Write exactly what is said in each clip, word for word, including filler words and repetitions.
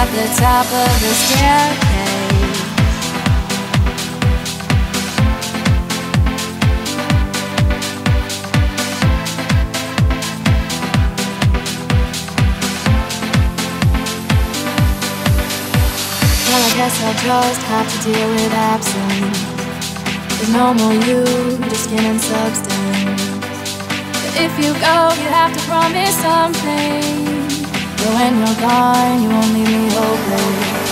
the top of the staircase. Well, I guess I'll just have to deal with absence. There's no more you, just skin and substance. But if you go, you have to promise something. But when you're gone, you won't leave me hopeless.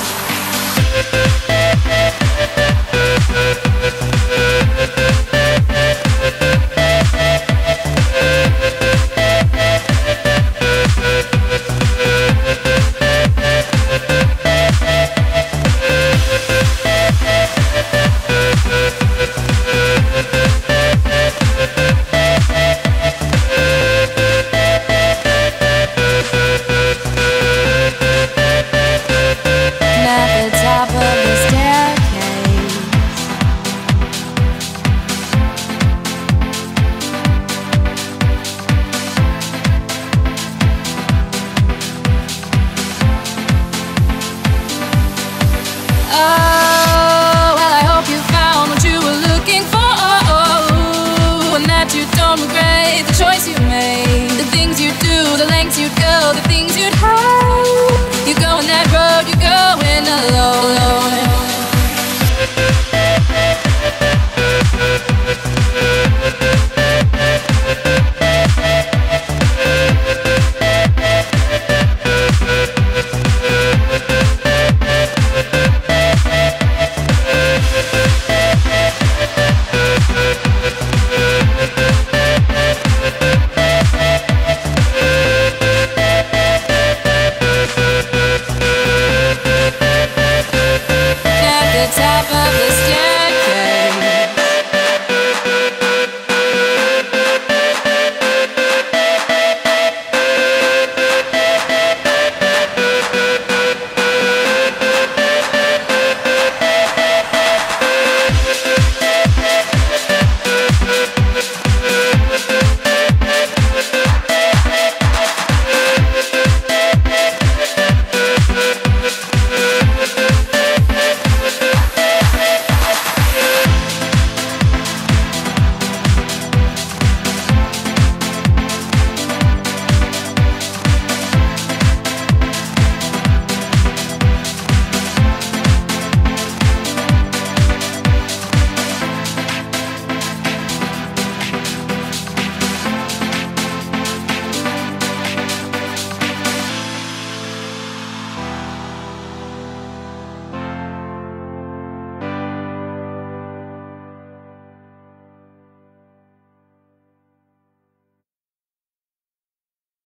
You don't regret the choice you made, the things you do, the lengths you'd go, the things you'd hide. You go on that road, you're going alone.